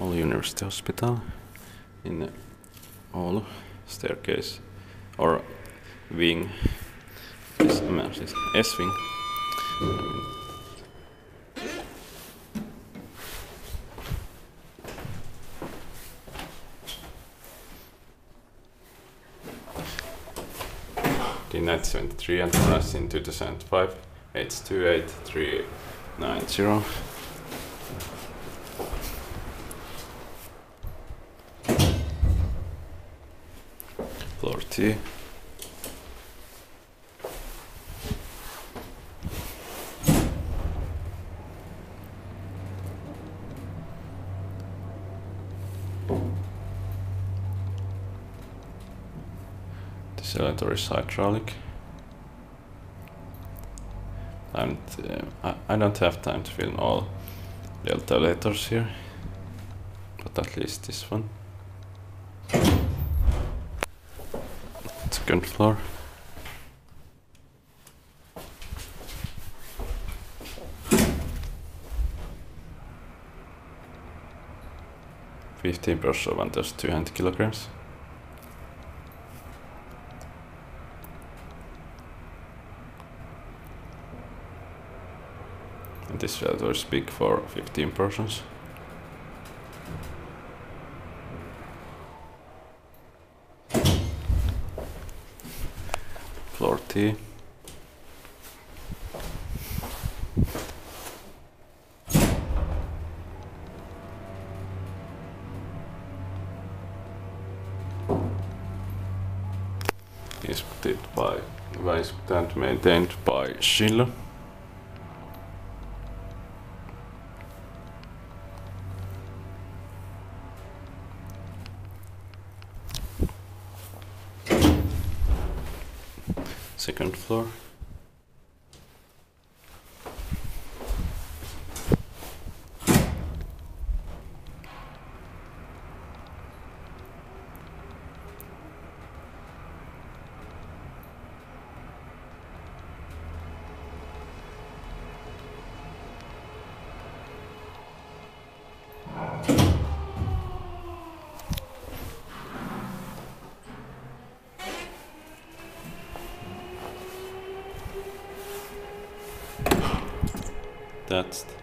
Oulu University Hospital in Oulu. Staircase or wing, S-wing. In 1973 and press in 2005, H28390. Floor T. This elevator is hydraulic, and I don't have time to film all delta elevators here, but at least this one. Second floor. %, and there's 200 kilograms. And this elevator is big for 15 persons. Floor T. Inspected and maintained by Schindler. Second floor. That's